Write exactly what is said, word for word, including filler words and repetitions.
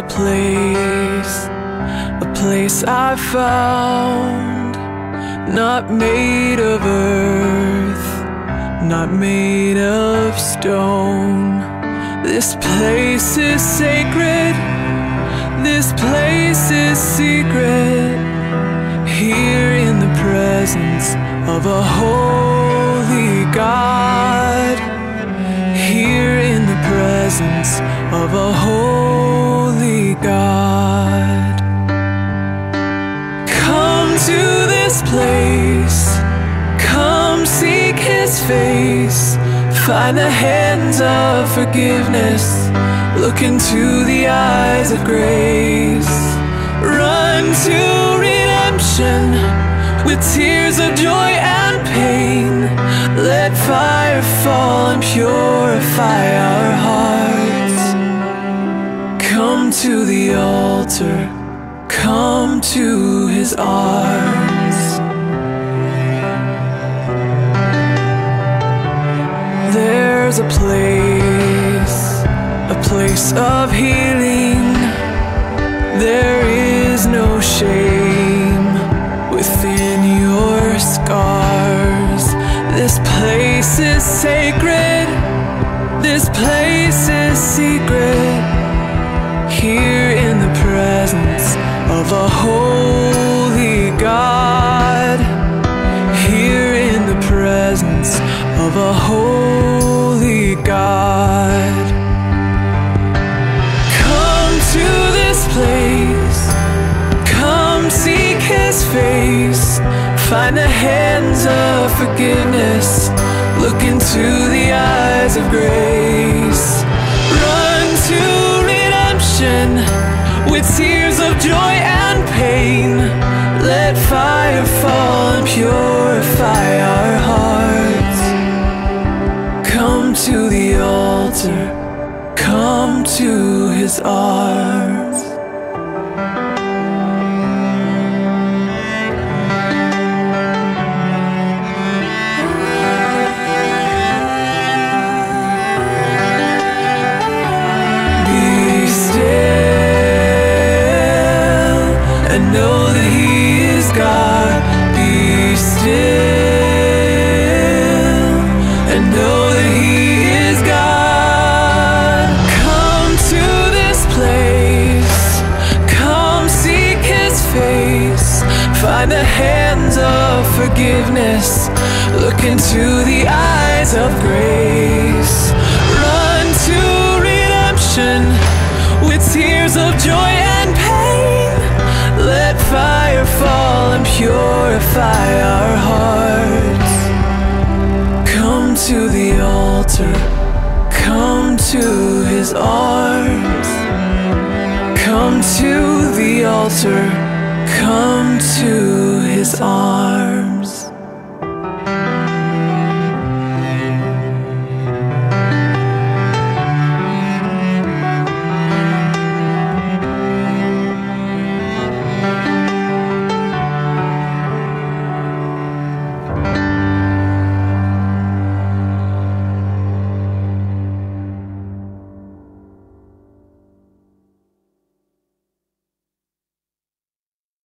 a place, a place I found, not made of earth, not made of stone. This place is sacred, this place is secret, here in the presence of a holy God, here in the presence of a holy God. Come to this place, come seek His face, find the hands of forgiveness, look into the eyes of grace. Run to redemption with tears of joy and pain. Let fire fall and purify our hearts. Come to the altar, come to His arms. There's a place, a place of healing. There is no shame within your scars. This place is sacred, this place is secret, here in the presence of a holy God, here in the presence of a holy God. Come to this place, come seek His face, find the hands of forgiveness, look into the eyes of grace. Run to redemption with tears of joy and pain. Let fire fall and purify our hearts. Come to the altar, come to His arms. Be still and know that He is God. Be still and know that He is God. Come to this place, come seek His face, find the hands of forgiveness, look into the eyes of grace. Run to redemption with tears of joy and pain. Let fire fall and purify our hearts. Come to the altar, come to His arms. Come to the altar, come to His arms.